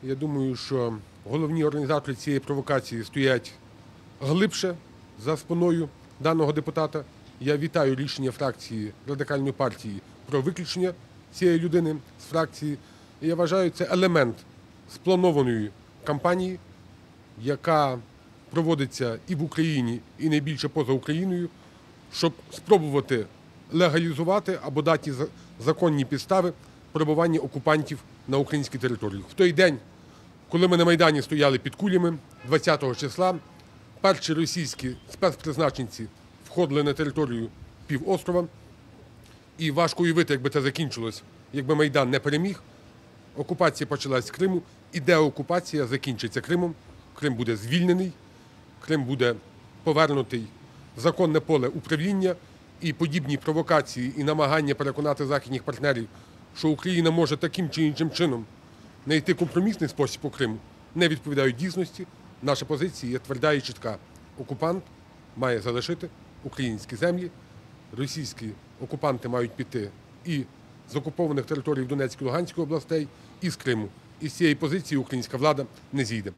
Я думаю, що головні організатори цієї провокації стоять глибше за спиною даного депутата. Я вітаю рішення фракції Радикальної партії про виключення цієї людини з фракції. І я вважаю, це елемент спланованої кампанії, яка проводиться і в Україні, і найбільше поза Україною, щоб спробувати легалізувати або дати законні підстави перебування окупантів на українській території. В той день, коли ми на Майдані стояли під кулями, 20 числа, перші російські спецпризначенці входили на територію півострова. І важко уявити, якби це закінчилось, якби Майдан не переміг. Окупація почалась з Криму, і деокупація закінчиться Кримом. Крим буде звільнений, Крим буде повернутий в законне поле управління, і подібні провокації і намагання переконати західних партнерів, що Україна може таким чи іншим чином знайти компромісний спосіб по Криму, не відповідають дійсності. Наша позиція є тверда і чітка. Окупант має залишити українські землі, російські окупанти мають піти і з окупованих територій Донецької і Луганської областей, і з Криму. І з цієї позиції українська влада не зійде.